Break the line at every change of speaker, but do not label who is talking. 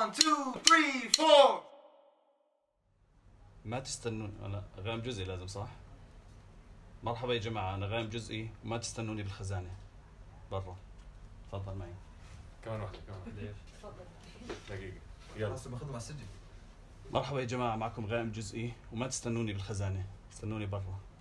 1 2 3 4.
ما تستنون. أنا غانم جزئي لازم صح؟ مرحبا يا جماعة، أنا غانم جزئي وما تستنوني بالخزانة برا. تفضل معي.
كمان واحدة.
ليش؟
تفضل.
دقيقة يلا.
خلاص باخذهم على السجن.
مرحبا يا جماعة، معكم غانم جزئي وما تستنوني بالخزانة، استنوني برا.